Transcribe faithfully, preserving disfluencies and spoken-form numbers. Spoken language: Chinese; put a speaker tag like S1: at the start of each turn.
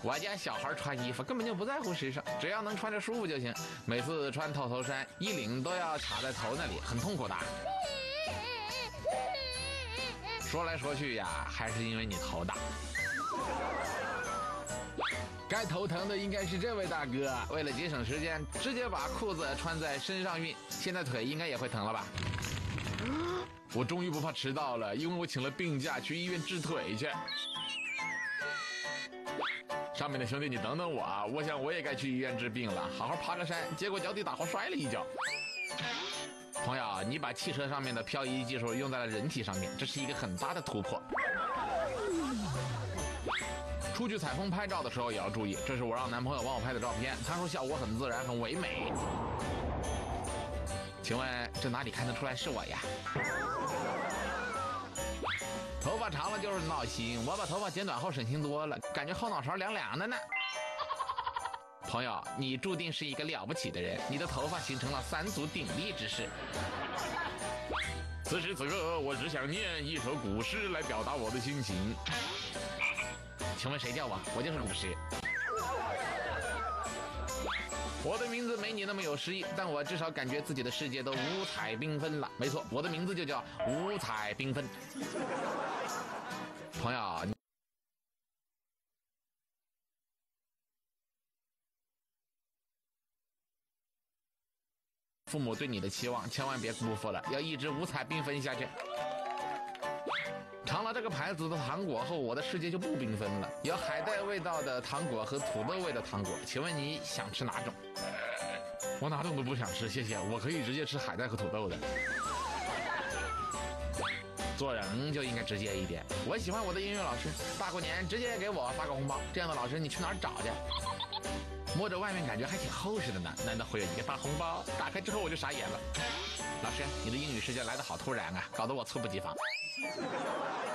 S1: 我家小孩穿衣服根本就不在乎时尚，只要能穿着舒服就行。每次穿透头衫，衣领都要卡在头那里，很痛苦的。说来说去呀，还是因为你头大。该头疼的应该是这位大哥，为了节省时间，直接把裤子穿在身上熨。现在腿应该也会疼了吧？我终于不怕迟到了，因为我请了病假去医院治腿去。上面的兄弟，你等等我啊！我想我也该去医院治病了，好好爬个山，结果脚底打滑摔了一跤。朋友，你把汽车上面的漂移技术用在了人体上面，这是一个很大的突破。出去采风拍照的时候也要注意，这是我让男朋友帮我拍的照片，他说效果很自然，很唯美。请问这哪里看得出来是我呀？头发长了就是闹心，我把头发剪短后省心多了，感觉后脑勺凉凉的呢。朋友，你注定是一个了不起的人，你的头发形成了三足鼎立之势。此时此刻，我只想念一首古诗来表达我的心情。请问谁叫我？我就是古诗。我的名字没你那么有诗意，但我至少感觉自己的世界都五彩缤纷了。没错，我的名字就叫五彩缤纷。朋友，父母对你的期望千万别辜负了，要一直五彩缤纷下去。尝了这个牌子的糖果后，我的世界就不缤纷了。有海带味道的糖果和土豆味的糖果，请问你想吃哪种？我哪种都不想吃，谢谢。我可以直接吃海带和土豆的。做人就应该直接一点。我喜欢我的音乐老师，大过年直接给我发个红包。这样的老师你去哪儿找去？摸着外面感觉还挺厚实的呢，难道会有一个大红包？打开之后我就傻眼了。老师，你的英语世界来得好突然啊，搞得我猝不及防。